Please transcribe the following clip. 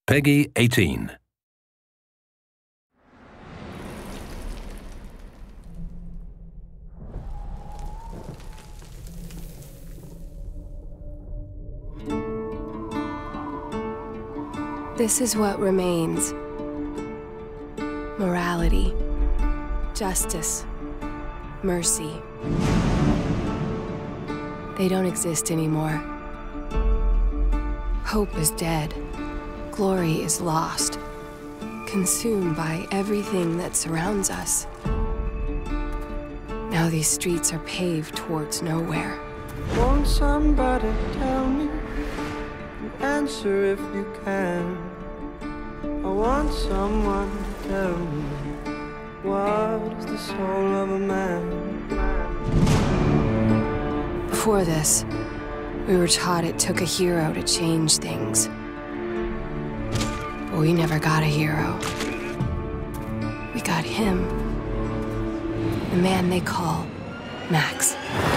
Peggy 18. This is what remains. Morality, justice, mercy. They don't exist anymore. Hope is dead. Glory is lost, consumed by everything that surrounds us. Now these streets are paved towards nowhere. Won't somebody tell me an answer if you can? I want someone to tell me, what is the soul of a man? Before this, we were taught it took a hero to change things. But we never got a hero. We got him. The man they call Max.